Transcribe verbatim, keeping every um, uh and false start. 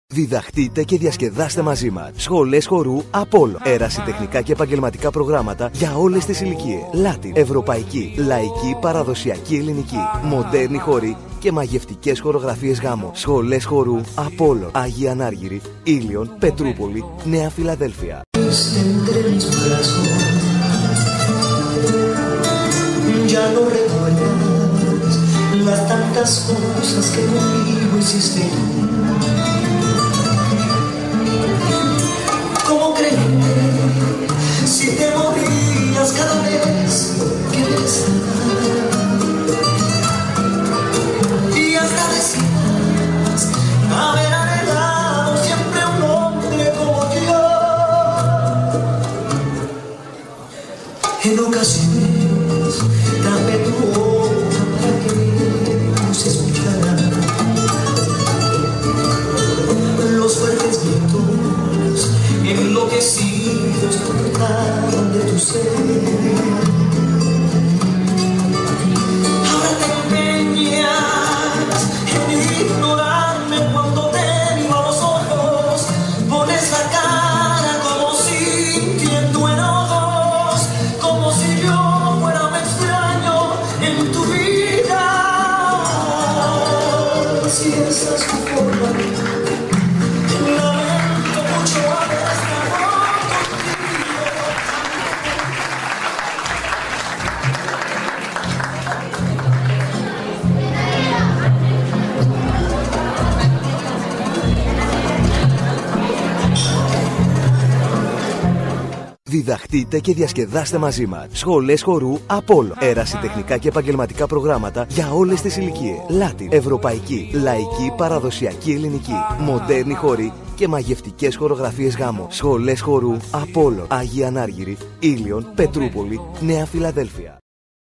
Διδαχτείτε και διασκεδάστε μαζί μας. Σχολές χορού Apollo. Ερασιτεχνικά και επαγγελματικά προγράμματα για όλες τις ηλικίες. Latin, ευρωπαϊκή, λαϊκή, παραδοσιακή ελληνική, μοντέρνη χορή και μαγευτικές χορογραφίες γάμο. Σχολές χορού Apollo. Άγια Ανάργυρη, Ήλιον, Πετρούπολη, Νέα Φιλαδέλφια. Ya no recuerdas las tantas cosas que conmigo hiciste tú. ¿Cómo creíste si te movías cada vez que besabas? Y hasta decías haber anhelado siempre un hombre como yo. En ocasiones dame tu boca para que nos escucharan los fuertes vientos enloquecidos que brotaron de tu ser. Ahora te empeñas en ignorarme cuando te miro a los ojos, pones la cara como sintiendo enojos, como si yo fuera un extraño en tu vida. Si esa es tu forma, lamento mucho haber estado Διδαχτείτε και διασκεδάστε μαζί μας. Σχολές χορού Apollo. Ερασιτεχνικά και επαγγελματικά προγράμματα για όλες τις ηλικίες. Latin, ευρωπαϊκή, λαϊκή, παραδοσιακή ελληνική, μοντέρνη χορή και μαγευτικές χορογραφίες γάμο. Σχολές χορού Apollo. Άγια Ανάργυρη, Ήλιον, Πετρούπολη, Νέα Φιλαδέλφια.